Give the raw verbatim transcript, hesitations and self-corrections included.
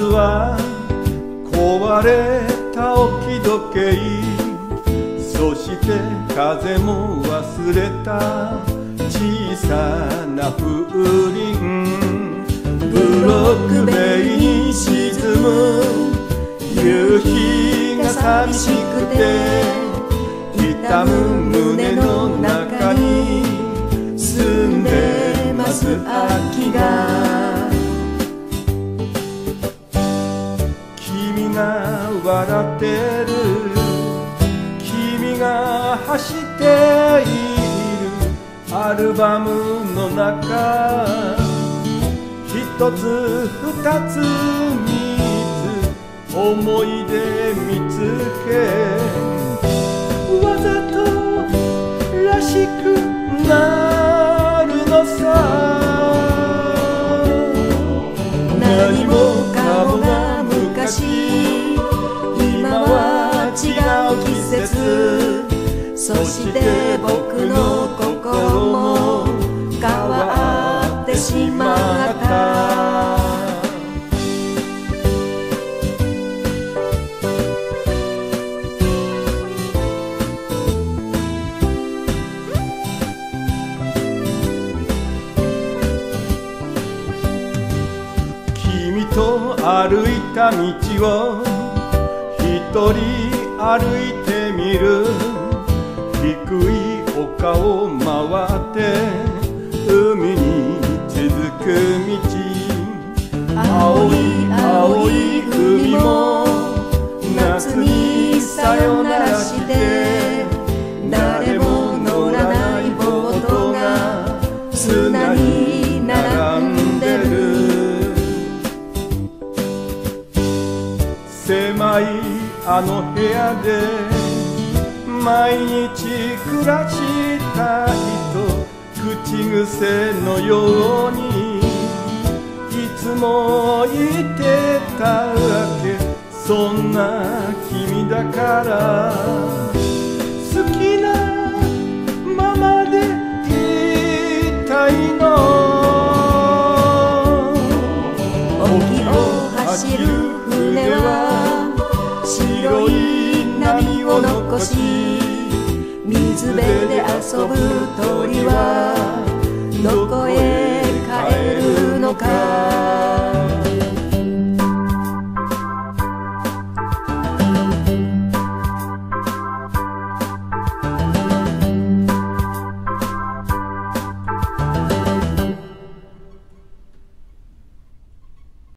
は壊れた置き時計、そして風も忘れた小さな風鈴、ブロック塀に沈む夕日が寂しくて、痛む胸の中に住んでます秋が。君が笑ってる、君が走っているアルバムの中、一つ二つ三つ思い出見つけ、わざとらしくなるのさ。何もかもが昔、今は違う季節、そして僕の心も変わってしまった。君と歩いた道を一人歩いてみる、低い丘を回って海に続く道、青い青い海も夏にさよならして、誰も乗らないボートが砂に並んでる。狭いあの部屋で毎日暮らした人、口癖のようにいつも言ってたわけ。そんな君だから好きなままでいたいの。沖を走る船は白い波を残し、水辺で遊ぶ鳥はどこへ帰るのか。